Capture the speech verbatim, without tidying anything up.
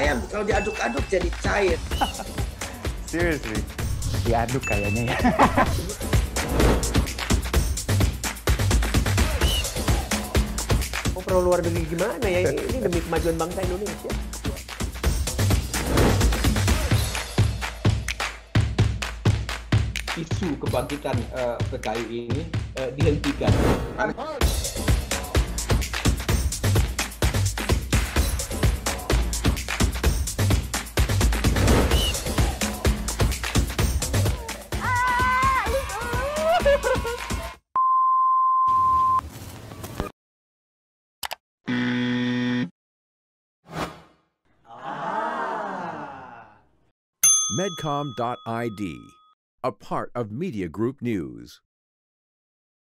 ayam kalau diaduk-aduk jadi cair. Seriously? Diaduk kayaknya ya. Oh, pro luar negeri gimana ya? Ini demi kemajuan bangsa Indonesia. Isu kebangkitan uh, P K I ini uh, dihentikan. Medcom dot I D, a part of Media Group News.